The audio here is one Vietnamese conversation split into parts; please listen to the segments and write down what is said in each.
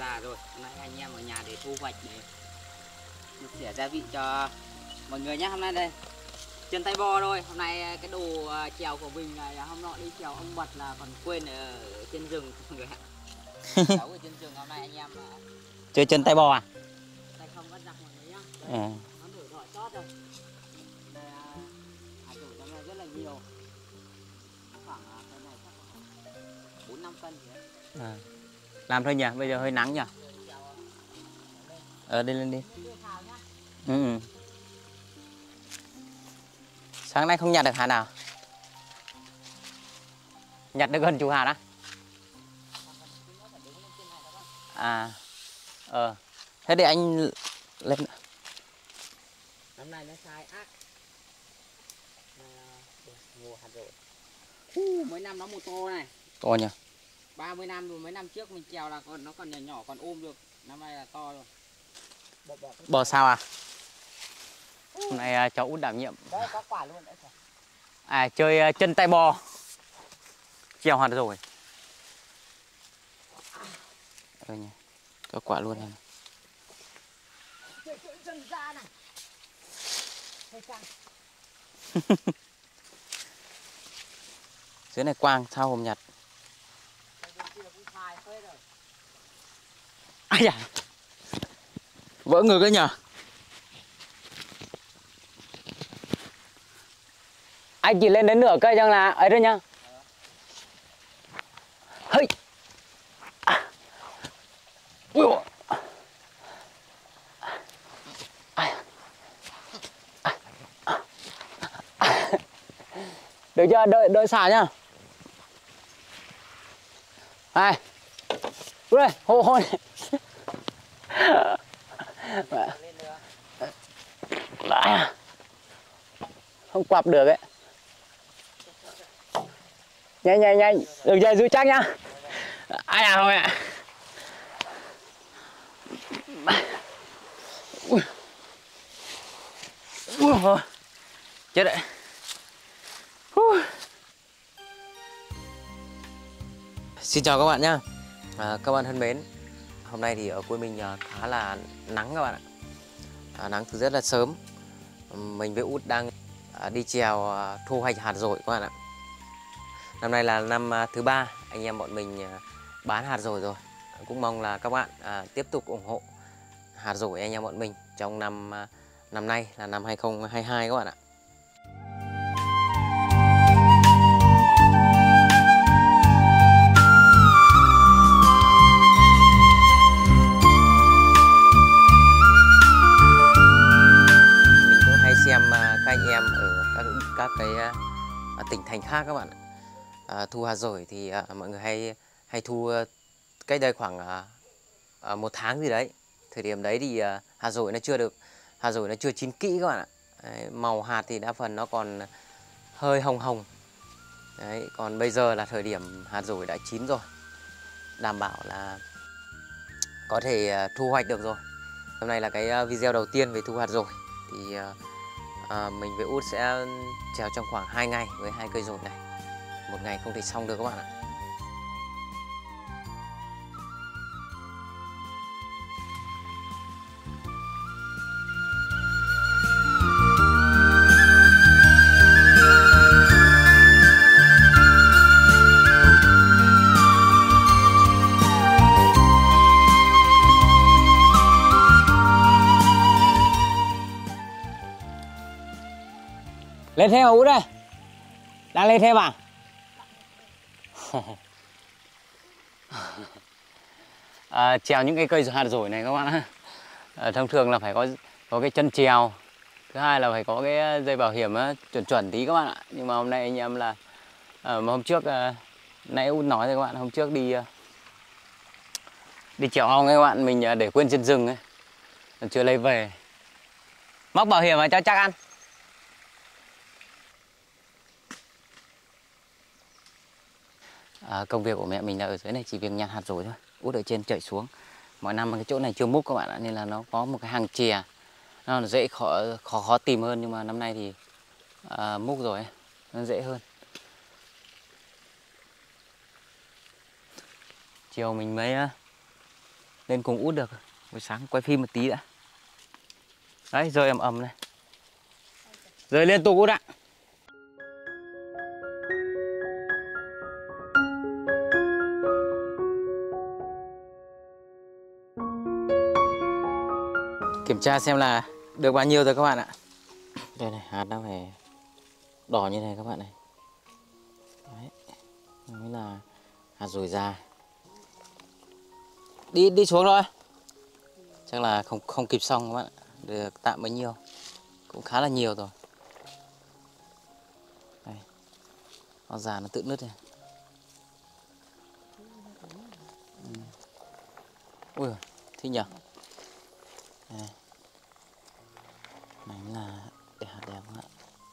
già rồi. Hôm nay anh em ở nhà để thu hoạch để chia sẻ gia vị cho mọi người nhé. Hôm nay đây chân tay bò thôi. Hôm nay cái đồ chèo của mình này hôm nọ đi chèo ông Mật là còn quên ở trên rừng mọi người ạ. Cháu ở trên rừng hôm nay anh em chơi chân tay bò à? tay không bắt giặc mọi người nhá. Ừ. Nó nổi đỏ chót rồi. Đây hạt rổi trong này rất là nhiều. Khoảng cái này chắc khoảng 4-5 cân gì đấy. À. Làm thôi nhỉ, bây giờ hơi nắng nhỉ. Đi lên đi. Ừ. Sáng nay không nhặt được hạt nào? Nhặt được gần chục hạt á? À. Thế để anh lên. Năm nay nó sai ác. Mùa hạt rổi. Mấy năm nó một to này. To nhỉ? 30 năm rồi, mấy năm trước mình chèo là nó còn nhỏ nhỏ còn ôm được. Năm nay là to rồi. Bò sao à? Hôm nay cháu Út đảm nhiệm. Đấy, có quả luôn đấy. Chơi chân tay bò. Chèo hạt rồi. Nhỉ. Có quả luôn này. Chân ra này. Dưới này quang sao hôm nhặt. Ai da. Vỡ ngực ấy nhờ. Anh chỉ lên đến nửa cây chẳng là ấy thôi nhá. Hơi. Ui dồi. Được chưa? Đợi xả nhá. Này. Ui, hô này. Không quặp được ấy. Nhanh. Được chưa? Giữ chắc nhá. Ai à thôi ạ. Chết đấy. Xin chào các bạn nhá. Các bạn thân mến, hôm nay thì ở quê mình khá là nắng các bạn ạ. Nắng từ rất là sớm. Mình với Út đang đi chèo thu hoạch hạt dổi các bạn ạ. Năm nay là năm thứ 3 anh em bọn mình bán hạt dổi rồi. Cũng mong là các bạn tiếp tục ủng hộ hạt dổi anh em bọn mình trong năm nay là năm 2022 các bạn ạ. Các anh em ở các cái tỉnh thành khác các bạn thu hạt dổi thì mọi người hay thu cách đây khoảng 1 tháng gì đấy. Thời điểm đấy thì hạt dổi nó chưa chín kỹ các bạn ạ. Đấy, màu hạt thì đa phần nó còn hơi hồng. Đấy, còn bây giờ là thời điểm hạt dổi đã chín rồi, đảm bảo là có thể thu hoạch được rồi. Hôm nay là cái video đầu tiên về thu hạt dổi thì mình với Út sẽ chèo trong khoảng 2 ngày với 2 cây dổi này. Một ngày không thể xong được các bạn ạ. Lên thêm hả Út ơi? Đang lên thêm à? Chèo những cái cây hạt dổi này các bạn ạ. Thông thường là phải có cái chân chèo. Thứ hai là phải có cái dây bảo hiểm chuẩn tí các bạn ạ. Nhưng mà hôm nay anh em là hôm trước nãy Út nói rồi các bạn, hôm trước đi chèo ong ấy các bạn, mình để quên trên rừng ấy. Chưa lấy về. Móc bảo hiểm cho chắc ăn. Công việc của mẹ mình là ở dưới này chỉ việc nhặt hạt dổi thôi. Út ở trên chạy xuống. Mọi năm cái chỗ này chưa múc các bạn ạ, nên là nó có một cái hàng chè. Nó dễ khó tìm hơn, nhưng mà năm nay thì múc rồi nó dễ hơn. Chiều mình mới lên cùng út được. Buổi sáng quay phim một tí đã. Đấy, rơi ầm ầm này. Rơi liên tục út ạ. Kiểm tra xem là được bao nhiêu rồi các bạn ạ. Đây này, hạt nó phải đỏ như này các bạn này. Đấy, mới là hạt dồi già. Đi xuống thôi. Chắc là không kịp xong các bạn ạ. Được tạm bấy nhiêu. Cũng khá là nhiều rồi. Đây. Nó già nó tự nứt này. Ui giời, thích nhỉ. Đây. Này là để hạt đẹp các bạn.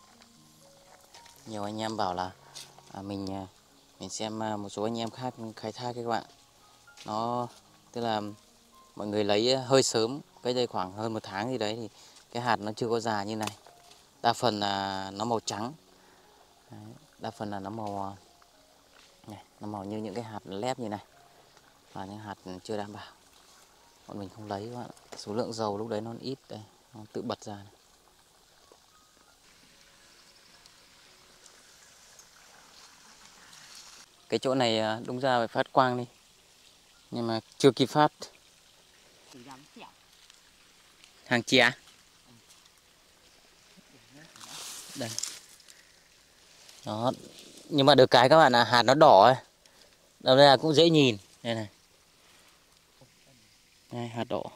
Nhiều anh em bảo là mình xem một số anh em khác khai thác các bạn. Nó tức là mọi người lấy hơi sớm, cách đây khoảng hơn 1 tháng gì đấy thì cái hạt nó chưa có già như này. Đa phần là nó màu trắng. Đấy, đa phần là nó màu này, nó màu như những cái hạt lép như này. Và những hạt chưa đảm bảo. Bọn mình không lấy các bạn. Số lượng dầu lúc đấy nó ít đây, nó tự bật ra này. Cái chỗ này đúng ra phải phát quang đi. Nhưng mà chưa kịp phát. Hàng chè. Đây. Đó. Nhưng mà được cái các bạn là hạt nó đỏ ấy. Đây là cũng dễ nhìn. Đây này. Đây, hạt đỏ.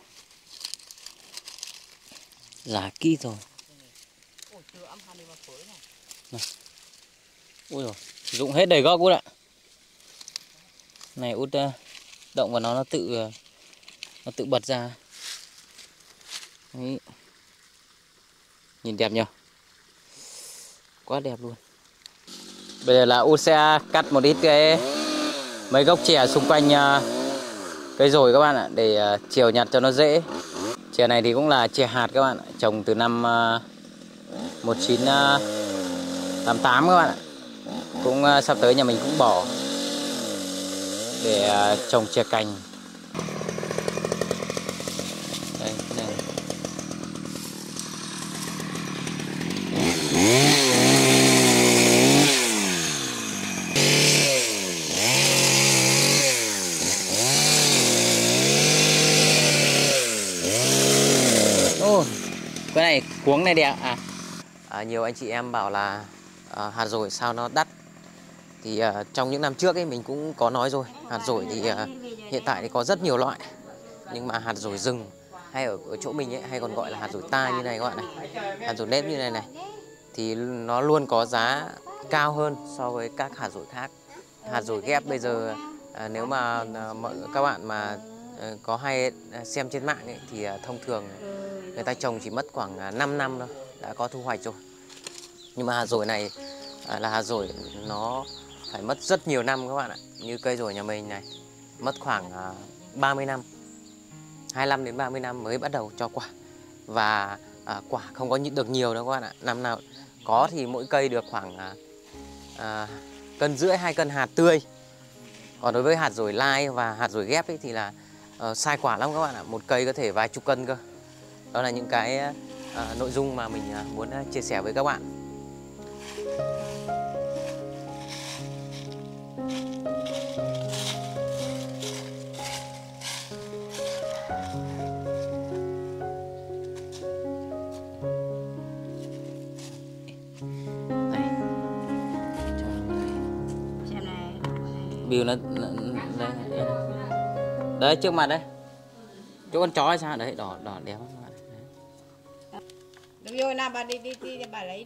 Già kỹ rồi. Này. Ui rồi, dụng hết đầy gốc út ạ. Này út động vào nó tự bật ra. Đấy. Nhìn đẹp nhỉ? Quá đẹp luôn. Bây giờ là út sẽ cắt một ít mấy gốc chè xung quanh cây dồi các bạn ạ, để chiều nhặt cho nó dễ. Chè này thì cũng là chè hạt các bạn ạ, trồng từ năm 1988 các bạn ạ. Cũng sắp tới nhà mình cũng bỏ để trồng chè cành. Đây, cái này. Ô, cái này cuống này đẹp à? Nhiều anh chị em bảo là hạt dồi sao nó đắt. Thì trong những năm trước ấy mình cũng có nói rồi, hạt dồi thì hiện tại thì có rất nhiều loại. Nhưng mà hạt dồi rừng hay ở chỗ mình ấy hay còn gọi là hạt dồi tai như này các bạn này, hạt dồi nếp như này này, thì nó luôn có giá cao hơn so với các hạt dồi khác. Hạt dồi ghép bây giờ nếu mà các bạn mà có hay xem trên mạng ấy, thì thông thường người ta trồng chỉ mất khoảng 5 năm thôi đã có thu hoạch rồi. Nhưng mà hạt dồi này là hạt dồi nó phải mất rất nhiều năm các bạn ạ. Như cây dồi nhà mình này mất khoảng 30 năm, 25 đến 30 năm mới bắt đầu cho quả. Và quả không có được nhiều đâu các bạn ạ. Năm nào có thì mỗi cây được khoảng 1,5 cân, 2 cân hạt tươi. Còn đối với hạt dồi lai và hạt dồi ghép ấy thì là sai quả lắm các bạn ạ. Một cây có thể vài chục cân cơ. Đó là những cái nội dung mà mình muốn chia sẻ với các bạn. Bill nó đây, đấy trước mặt đấy, chỗ con chó hay sao đấy, đỏ đỏ đẹp lắm các bạn. Được rồi, nào bà đi bà lấy.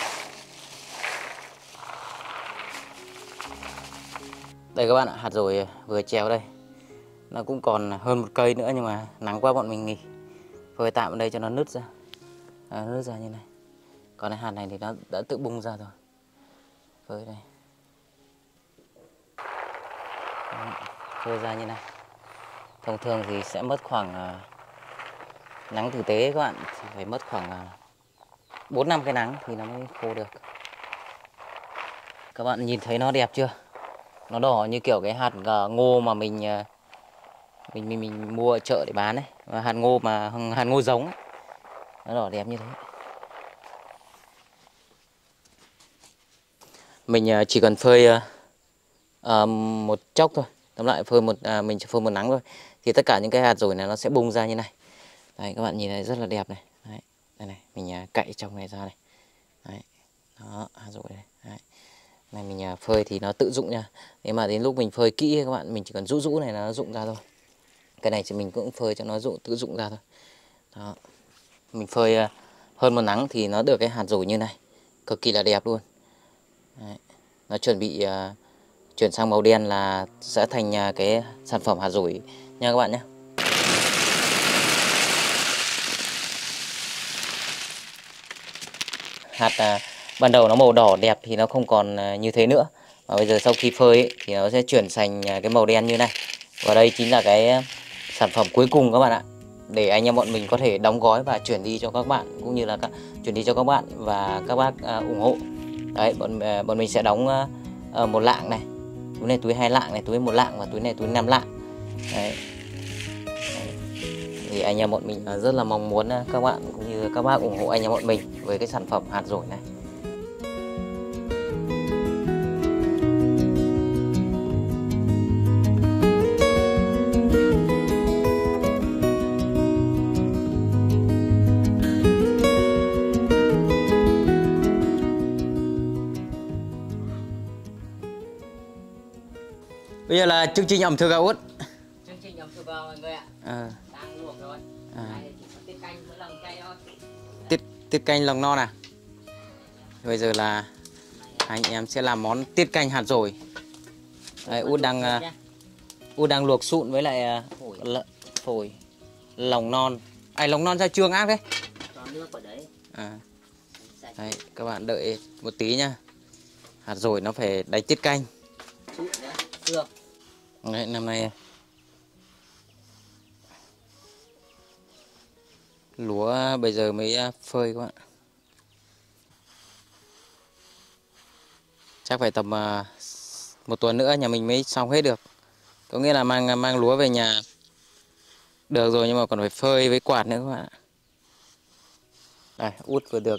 Đây các bạn ạ, hạt dồi vừa treo đây, nó cũng còn hơn 1 cây nữa nhưng mà nắng quá bọn mình nghỉ, phơi tạm ở đây cho nó nứt ra, nứt ra như này. Còn cái hạt này thì nó đã tự bung ra rồi, phơi đây. Phơi ra như này. Thông thường thì sẽ mất khoảng nắng thực tế các bạn thì phải mất khoảng 4-5 cái nắng thì nó mới khô được. Các bạn nhìn thấy nó đẹp chưa? Nó đỏ như kiểu cái hạt ngô mà mình mình mua ở chợ để bán đấy. Và hạt ngô mà hạt ngô giống ấy. Nó đỏ đẹp như thế. Mình chỉ cần phơi một chốc thôi. Tóm lại mình chỉ phơi một nắng thôi. Thì tất cả những cái hạt dổi này nó sẽ bung ra như này. Đấy, các bạn nhìn thấy rất là đẹp này. Đấy, đây này, mình cạy trong này ra này. Đấy, đó, hạt dổi này. Đấy. Này mình phơi thì nó tự rụng nha. Nếu mà đến lúc mình phơi kỹ các bạn, mình chỉ cần rũ này nó rụng ra thôi. Cái này thì mình cũng phơi cho nó tự rụng ra thôi. Đó. Mình phơi hơn một nắng thì nó được cái hạt dổi như này, cực kỳ là đẹp luôn. Đấy. Nó chuẩn bị chuyển sang màu đen là sẽ thành cái sản phẩm hạt dổi nha các bạn nhé. Hạt ban đầu nó màu đỏ đẹp thì nó không còn như thế nữa. Và bây giờ sau khi phơi ấy, thì nó sẽ chuyển thành cái màu đen như này. Và đây chính là cái sản phẩm cuối cùng các bạn ạ. Để anh em bọn mình có thể đóng gói và chuyển đi cho các bạn, cũng như là chuyển đi cho các bạn và các bác ủng hộ. Đấy, bọn mình sẽ đóng một lạng này. Túi này túi 2 lạng này, túi 1 lạng và túi này túi 5 lạng. Đấy. Thì anh em bọn mình rất là mong muốn các bạn cũng như các bác ủng hộ anh em bọn mình với cái sản phẩm hạt dổi này. Bây giờ là chương trình ẩm thực Út. Chương trình ẩm thực mọi người ạ. Đang luộc rồi. Này chỉ có tiết canh với lòng chay thôi. Tiết canh lòng non à? Bây giờ là anh em sẽ làm món tiết canh hạt dổi. Đây, Út đang luộc sụn với lại phổi lòng non. Lòng non ra trường ác đấy. Cho nước vào đấy. Đấy, các bạn đợi một tí nhá. Hạt dổi nó phải đánh tiết canh. Sụn đấy, xương. Đấy, năm nay lúa bây giờ mới phơi các bạn. Chắc phải tầm một tuần nữa nhà mình mới xong hết được. Có nghĩa là mang lúa về nhà được rồi, nhưng mà còn phải phơi với quạt nữa các bạn ạ. Đây, Út vừa được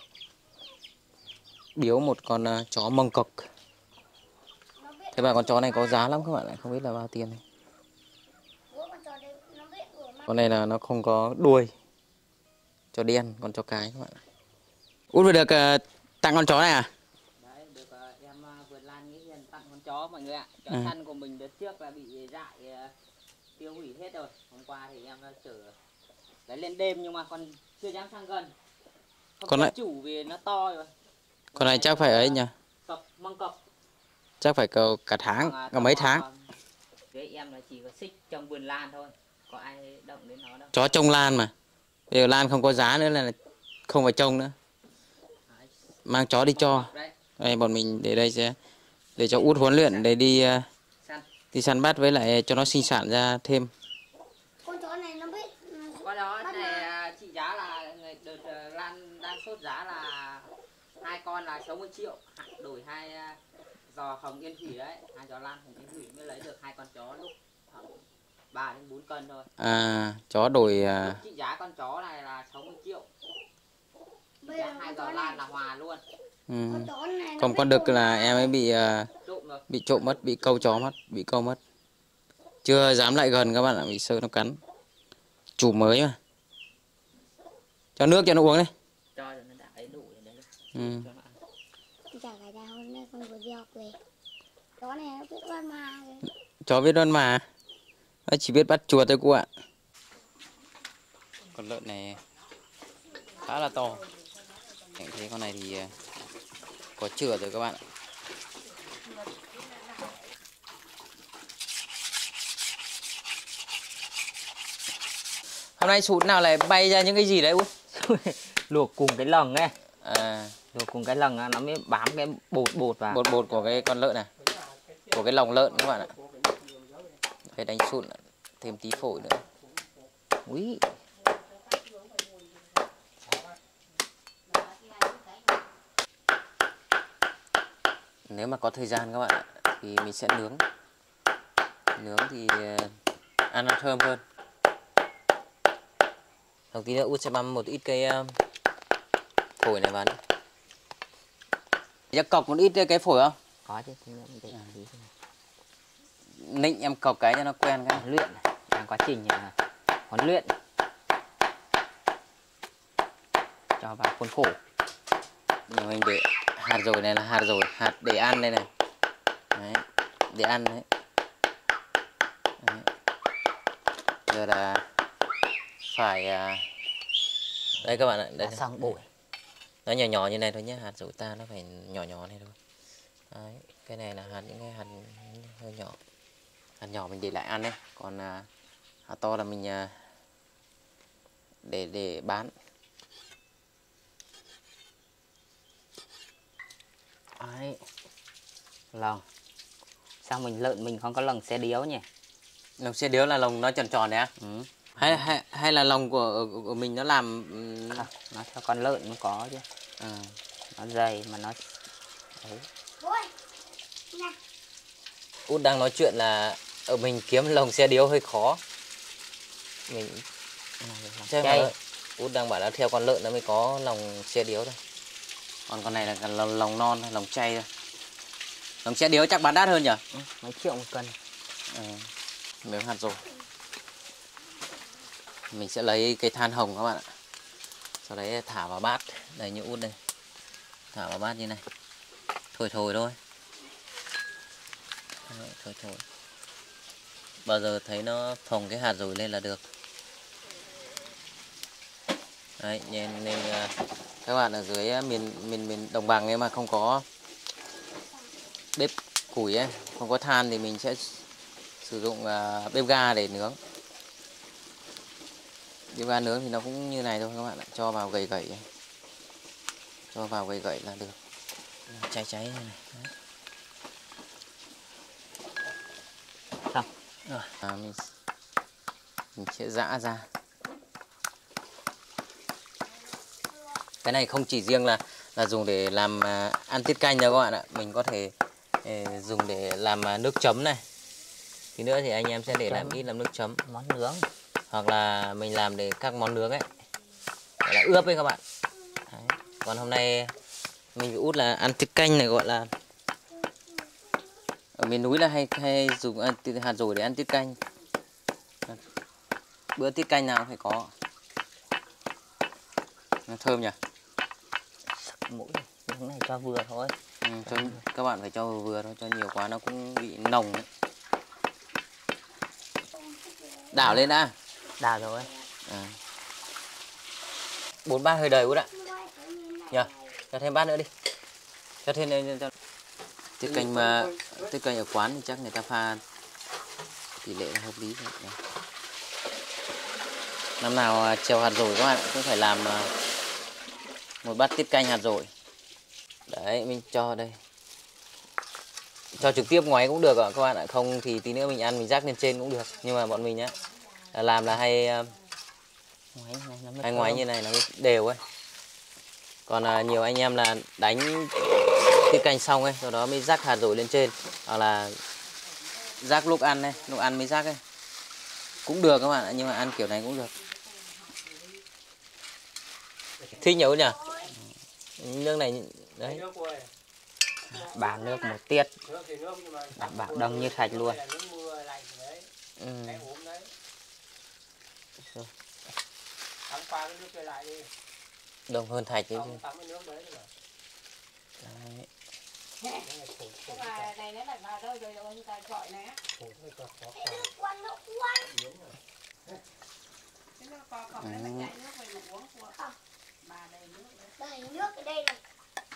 biếu một con chó Mông Cộc. Thế mà con chó này có giá lắm các bạn ạ, không biết là bao tiền này. Con này là nó không có đuôi. Chó đen, con chó cái các bạn. Út vừa được tặng con chó này à? Đấy, được em vượt lan Nghĩa Hiền tặng con chó mọi người ạ. Chó săn của mình đợt trước là bị dại tiêu hủy hết rồi. Hôm qua thì em chở lấy lên đêm nhưng mà còn chưa dám sang gần. Không con chủ vì nó to rồi. Con này chắc phải ấy nhỉ? Mông Cộc. Chắc phải cả tháng, cả mấy tháng. Với em là chỉ có xích trong vườn lan thôi, có ai động đến nó đâu. Chó trông lan mà. Bây giờ lan không có giá nữa là không phải trông nữa. Mang chó đi cho. Đây, bọn mình để đây sẽ để cho Út huấn luyện để đi săn bắt với lại cho nó sinh sản ra thêm. Con chó này nó biết. Con đó này trị giá là đợt lan đang sốt giá là 2 con là 60 triệu, đổi 2 giò Hồng Yên Thủy đấy, 2 giò lan Hồng Yên Thủy mới lấy được 2 con chó lúc khoảng 3 đến 4 cân thôi. Chó đổi trị giá con chó này là 60 triệu. Bây giờ 2 giò lan là hòa luôn. Còn con đực là em ấy bị trộm mất, bị câu chó mất, bị câu mất. Chưa dám lại gần các bạn ạ, bị sợ nó cắn. Chủ mới mà. Cho nước cho nó uống đi. Cho nó đã ấy đủ rồi đấy. Chả phải ra hôm nay con vừa đi học về. Chó này nó biết đoan mà. Chó biết đoan mà. Nó chỉ biết bắt chuột thôi cô ạ. Con lợn này khá là to. Em thấy con này thì có chửa rồi các bạn ạ. Hôm nay sụt nào lại bay ra những cái gì đấy Út? Luộc cùng cái lòng ấy. Luộc cùng cái lòng nó mới bám cái bột vào. Bột của cái con lợn này. Của cái lòng lợn các bạn ạ. Phải đánh sụn thêm tí phổi nữa. Úi. Nếu mà có thời gian các bạn ạ thì mình sẽ nướng. Nướng thì ăn nó thơm hơn. Đầu tí nữa Út sẽ băm một ít cây phổi này vào nữa. Chắc cọc một ít cái phổi không? Có chứ, mình để tí. Nịnh em cọc cái cho nó quen cái. Luyện, đang quá trình huấn luyện cho vào khuôn khổ. Nhưng mình để hạt rồi này là hạt rồi, hạt để ăn đây này. Đấy, để ăn đấy. Đấy. Giờ là phải đây các bạn ạ, đây Xong bổi. nó nhỏ nhỏ như này thôi nhé, hạt dồi ta nó phải nhỏ nhỏ này thôi. Đấy, cái này là những cái hạt hơi nhỏ, hạt nhỏ mình để lại ăn đấy, còn hạt to là mình để bán. Đấy. Lòng. Sao lợn mình không có lồng xe điếu nhỉ? Lồng xe điếu là lồng nó tròn tròn đấy á? Ừ. Hay là lồng của mình nó làm Không, nó theo con lợn nó có chứ. Nó dày mà nó đấy. Út đang nói chuyện là ở mình kiếm lồng xe điếu hơi khó. Mình Chay. Út đang bảo là theo con lợn nó mới có lồng xe điếu thôi. Còn con này là lồng non, lồng chay thôi. Lồng xe điếu chắc bán đắt hơn nhỉ? Mấy triệu một cân. Miếng hạt rồi. Mình sẽ lấy cây than hồng các bạn ạ. Sau đấy thả vào bát. Đây như Út đây. Thả vào bát như này. Thổi thôi. Đấy, thổi. Bao giờ thấy nó phồng cái hạt rồi lên là được. Đấy, nên các bạn ở dưới miền đồng bằng ấy mà không có bếp củi ấy, không có than thì mình sẽ sử dụng bếp ga để nướng. Bếp ga nướng thì nó cũng như này thôi các bạn ạ, cho vào gậy ấy. Cho vào gậy là được. Cháy như này. Đấy. Xong. Rồi. Mình sẽ giã ra. Cái này không chỉ riêng là dùng để làm ăn tiết canh đâu các bạn ạ. Mình có thể dùng để làm nước chấm này. Tí nữa thì anh em sẽ để làm ít làm nước chấm. Món nướng. Hoặc là mình làm để các món nướng ấy. Gọi là ướp ấy các bạn. Đấy. Còn hôm nay mình với Út là ăn tiết canh này, gọi là ở miền núi là hay dùng hạt dồi để ăn tiết canh. Bữa tiết canh nào cũng phải có. Nó thơm nhỉ? Sắc mũi. Miếng này cho vừa thôi. Các bạn phải cho vừa thôi, cho nhiều quá nó cũng bị nồng ấy. Đảo lên đã. Đảo rồi. 4 bát hơi đầy Út ạ. Nhờ, cho thêm bát nữa đi. Cho thêm lên cho. Tiết canh ở quán thì chắc người ta pha tỷ lệ hợp lý rồi. Năm nào trèo hạt dồi các bạn cũng phải làm một bát tiết canh hạt dồi. Đấy, mình cho đây. Cho trực tiếp ngoài cũng được ạ các bạn ạ. Không thì tí nữa mình ăn mình rắc lên trên cũng được. Nhưng mà bọn mình nhá, làm là hay ngoái như này nó mới đều ấy. Còn nhiều anh em là đánh tiết canh xong ấy, sau đó mới rắc hạt dồi lên trên. Hoặc là rắc lúc ăn mới rắc ấy. Cũng được các bạn ạ, nhưng mà ăn kiểu này cũng được. Thích nhớ nhỉ? Nước này đấy. Bà nước một tiết. Đảm bảo đông như thạch luôn. Đông hơn thạch đấy chứ. Đấy. Này nó lại vào đâu rồi người ta gọi nè. Nước ở đây này.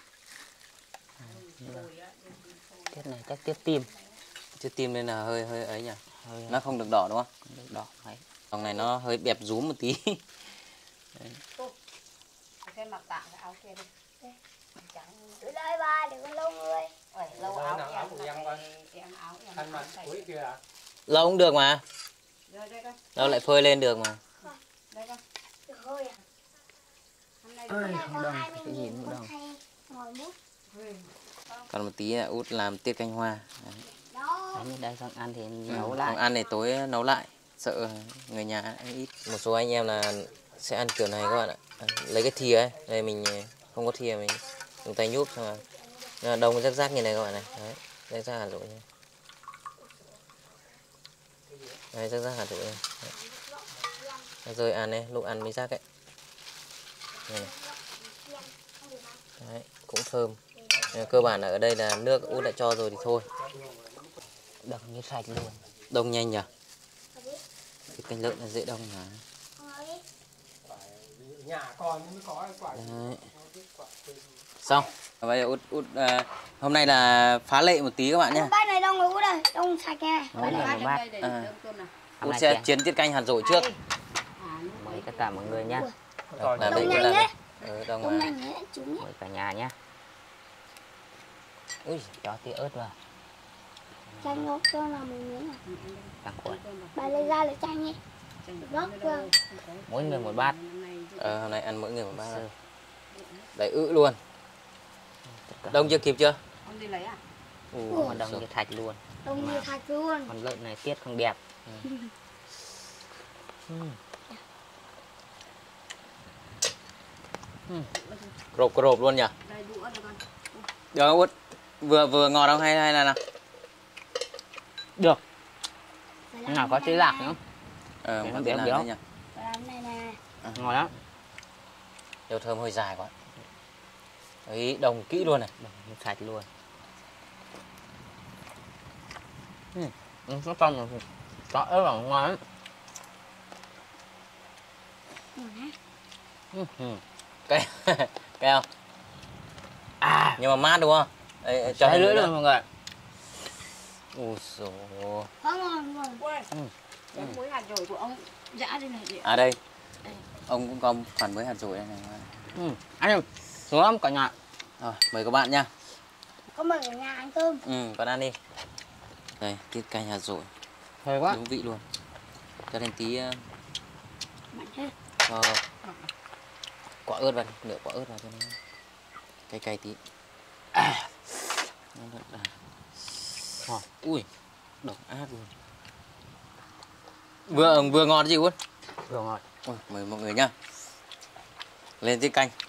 Tiết này chắc tiết tim. Chứ tim nên là hơi ấy nhỉ. Hơi, nó không được đỏ đúng không? Không được đỏ đấy. Lòng này nó hơi bẹp rúm một tí. Xem mặc tạm cái áo kia đi. Từ đây ba đừng có lâu người. Lâu áo em áo em Khăn mặt cuối kia à? Lâu cũng được mà. Rồi đây con. Lâu lại phơi lên được mà. Đây con. Được hơi à? Hôm nay Ơi, Này không có đông, 20 cái gì nghìn cũng một đông. hay ngồi mút. Còn một tí Út làm tiết canh hoa. Đấy. Đó. Đấy, như đây xong ăn thì Ừ, nấu không lại. ăn để tối nấu lại. sợ người nhà ăn ít. Một số anh em là sẽ ăn kiểu này các bạn ạ. Lấy cái thìa ấy, đây mình không có thìa mình dùng tay nhúc xong rồi đông rác rác như này các bạn này. Đấy, rác rác hạt rội này. Đấy, rác rác hạt rội này. Rồi ăn này, lúc ăn mới rác ấy. Đây này. Đấy, cũng thơm. Cơ bản là ở đây là nước Út đã cho rồi thì thôi. Đông như sạch luôn. Đông nhanh nhỉ? Cái canh lợn là dễ đông mà. Đấy. Xong. Bây giờ Út hôm nay là phá lệ một tí các bạn nhé. Bát này đông rồi Út ơi, đông sạch nha. Đấy là một bát. Út sẽ chiến tiết canh hạt rội trước. Mời tất cả mọi người nhá. Là Đông đây nhanh đấy. đông Đông mà. nhanh đấy, chúng ấy. Mời cả nhà nhá. Ui, cho tí ớt vào. Chanh nó cho là một miếng này. Càng cuốn. Bà lấy ra lấy chanh đi. Rót cơ. Mỗi người một bát. Hôm nay ăn mỗi người một bát rồi. Đấy luôn. Đông chưa kịp chưa? Ông đi lấy à? Mà đông như thạch luôn. Đông như thạch luôn. Con lợn này tiết không đẹp. Rộp luôn nhỉ? Đây đũa đây con. Được Út. Vừa ngọt không hay là nào? Được. Nào có tí lạc nữa. Có nó tí béo lạc béo. nữa nhỉ? Làm này nè. Ngon lắm. Dầu thơm hơi dài quá. Đấy, đồng kỹ luôn này. Đồng sạch luôn. Nó trong rồi. Có ớt vào ngon lắm. Cái cái không? Nhưng mà mát đúng không? Đây, cho Cháy lưỡi nữa. luôn mọi người. Ui dồi. Ngon ngon. Cái muối hạt rồi của ông dã đây này chị. À đây. Ông cũng có khoản mới hạt rội đây này. Anh ơi, xuống lắm cả nhà. Rồi, mời các bạn nha. Có mời cả nhà ăn cơm. Con ăn đi. Đây, tiết canh hạt rội. Hơi quá. Đúng vị luôn. Cho thêm tí Mạnh hết. cho quả ớt vào, nửa quả ớt vào cho nó cay cay tí. Ui, độc ác luôn. Vừa ngọt gì Út? Vừa ngọt. Ui, mời mọi người nhá. Lên tiết canh.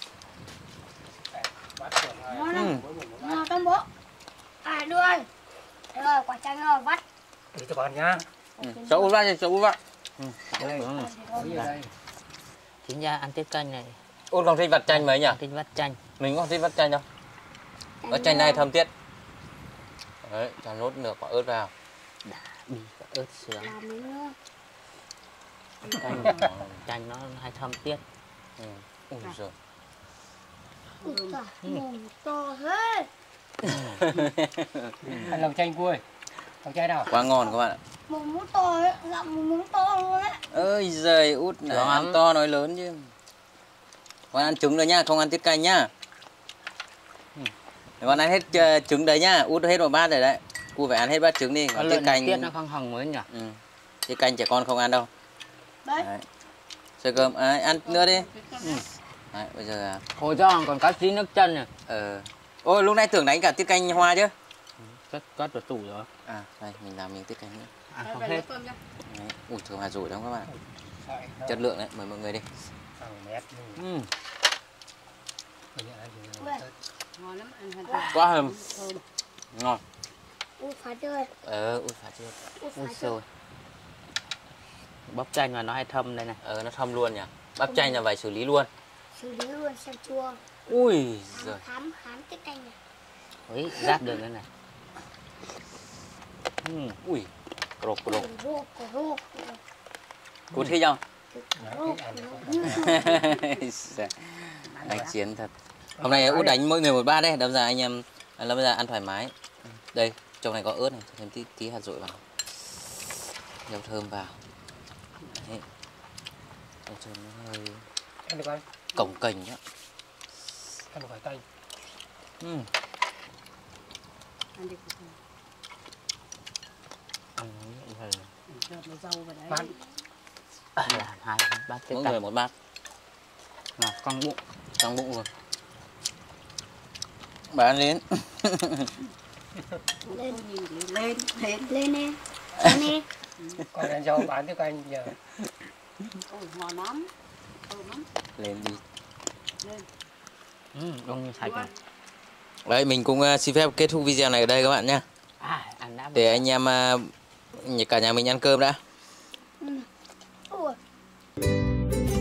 Ngon không? Ngon trong bố. Đưa ơi. Rồi, quả chanh rồi, vắt. Để cho con nhá. Cho Út vào, cho Út vào. Đây. Đây. Chính ra ăn tiết canh này. Út không thích vặt chanh mấy nhỉ? Thích vắt chanh. Mình cũng không thích vắt chanh đâu. Vắt chanh này thơm tiết. Đấy, cho nốt nửa quả ớt vào. Bì và ớt sướng. Làm miếng nữa. Chanh nó hay thơm tiết. Ui giời. Ui giời, mồm to hết. Ăn lòng chanh cua ơi. Lòng chanh nào? Quá ngon các bạn ạ. Mồm muốn to ấy, gặm muốn to luôn á. Ơi giời, Út này ăn to nói lớn chứ. Con ăn trứng rồi nhá, không ăn tiết canh nhá. Con ăn hết trứng đấy nhá, Út hết một bát rồi đấy. Cô phải ăn hết bát trứng đi, còn tiết canh. Tiết nó không hồng mới nhỉ? Tiết canh trẻ con không ăn đâu. Đấy. Sơ cơm, ăn nữa đi. Đấy, bây giờ Hồi cho còn có tí nước chân này. Ôi lúc nãy tưởng đánh cả tiết canh hoa chứ. Cất vào tủ rồi. Đây mình làm miếng tiết canh nữa. Ăn không hết. Đấy. Ui thơm hạt rội lắm các bạn. Chất lượng đấy, mời mọi người đi. Ngon lắm ăn hạt. Quá thơm. Ngon. Ui phá chơi. Ui phá chưa. Ui Ui phá xôi. chơi. Bắp chanh mà nó hay thâm đây này. Nó thơm luôn nhỉ. Bắp chanh là phải xử lý luôn. Xử lý luôn xem chua. Ui giời. Khám tiết canh này. Ui, rát được đây này. Ui. Cộp. Rô. Cô thích không? Rô. Anh chiến thật. Hôm nay Út đánh mỗi người một bát đấy, đâm ra anh em bây giờ ăn thoải mái. Đây, trong này có ớt này, thêm tí hạt rội vào. Dầu thơm vào. Đấy. Cho nó hơi Ăn được không? cồng kềnh đó. Ăn được phải tay. Ăn đi. Ăn Rồi rau vào đấy. Bán. hai bát tiết Mỗi canh. người một bát. Nào, căng bụng. Trong bụng luôn. Bà ăn đến. Lên. Lên nè. Lên nè. Còn ăn rau bán cho anh giờ. Ôi ngon lắm. Thơm lắm. Lên đi. Đông sạch rồi. Đấy, mình cũng xin phép kết thúc video này ở đây các bạn nhé. Ăn đã. Để anh em cả nhà mình ăn cơm đã.